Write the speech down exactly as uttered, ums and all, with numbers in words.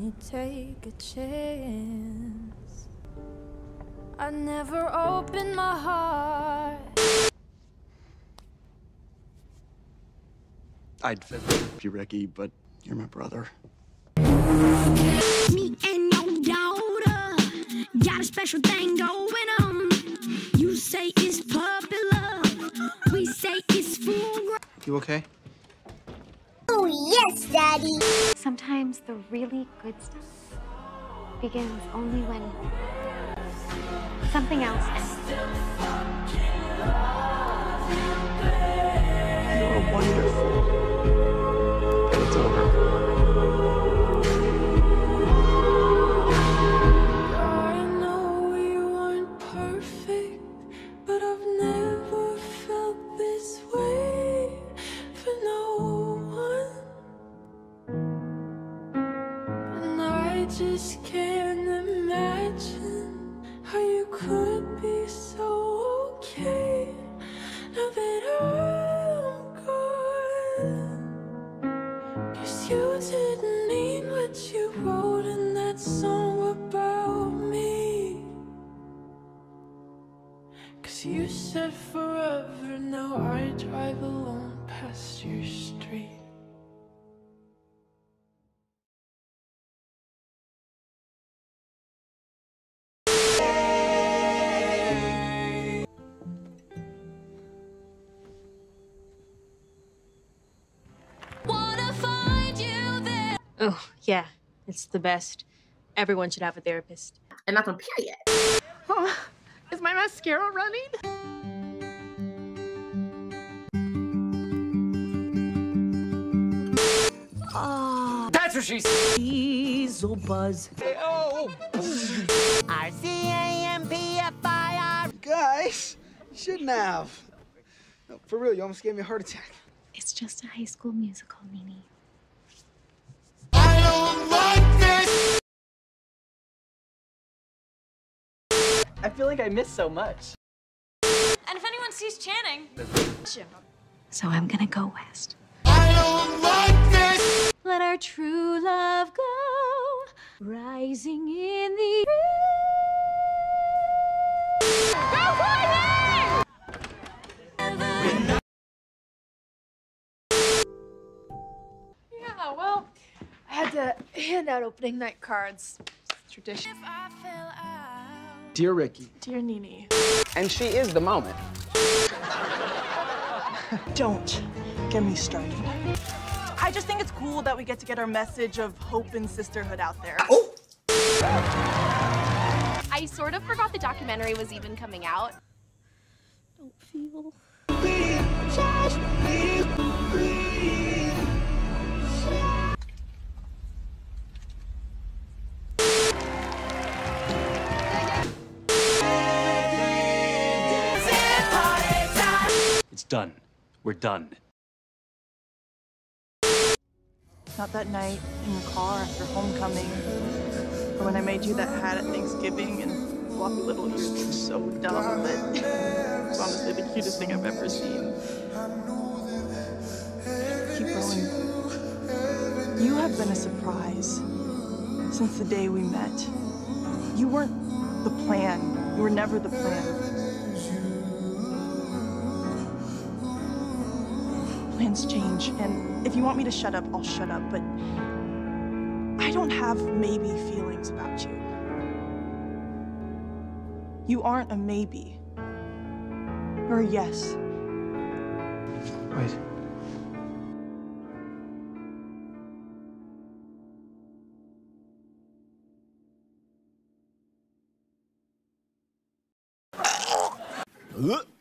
me take a chance. I never opened my heart. I'd fit you, Ricky, but you're my brother. Me and your daughter got a special thing going on. You say it's popular, we say it's full. You okay? Oh yes, Daddy. Sometimes the really good stuff begins only when something else ends. You're wonderful. It's over. I know you aren't perfect, but I've never felt this way for no one. And I just can't imagine how you could be so okay now that I'm gone. 'Cause you didn't mean what you wrote in that song about me. 'Cause you said forever, now I drive alone past your street. Wanna find you there. Oh, yeah, it's the best. Everyone should have a therapist. And that's on period. Oh, is my mascara running? Oh, that's what she said. Diesel buzz. Oh! R C A M P F I R. Guys, you shouldn't have. No, for real, you almost gave me a heart attack. It's just a high school musical, Nini. I don't like this. I feel like I missed so much. And if anyone sees Channing, So I'm gonna go west. I don't like this. let our true love go, rising in the Yeah, well, I had to hand out opening night cards. It's tradition. If I fell out. Dear Ricky. Dear Nini. And she is the moment. Don't get me started. I just think it's cool that we get to get our message of hope and sisterhood out there. Oh! I sort of forgot the documentary was even coming out. Don't feel. It's done. We're done. Not that night in your car after homecoming, or when I made you that hat at Thanksgiving and floppy little ears were so dumb that it's honestly the cutest thing I've ever seen. Keep going. You have been a surprise since the day we met. You weren't the plan. You were never the plan. Plans change, and if you want me to shut up, I'll shut up, but I don't have maybe feelings about you. You aren't a maybe. You're a yes. Wait. Ugh.